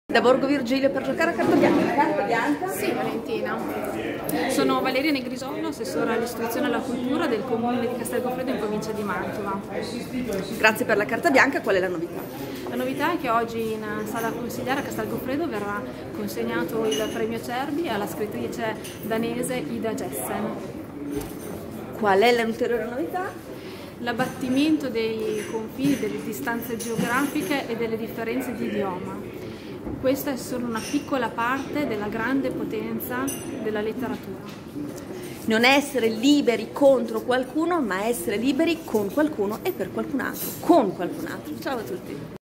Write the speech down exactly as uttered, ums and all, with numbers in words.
Da Borgo Virgilio per giocare a carta bianca. Carta bianca? Sì, Valentina. Sono Valeria Negrisolo, assessora all'istruzione e alla cultura del comune di Castel Goffredo in provincia di Mantova. Grazie per la carta bianca, qual è la novità? La novità è che oggi in sala consigliare a Castel Goffredo verrà consegnato il premio Cerbi alla scrittrice danese Ida Jessen. Qual è l'ulteriore novità? L'abbattimento dei confini, delle distanze geografiche e delle differenze di idioma. Questa è solo una piccola parte della grande potenza della letteratura. Non essere liberi contro qualcuno, ma essere liberi con qualcuno e per qualcun altro, con qualcun altro. Ciao a tutti!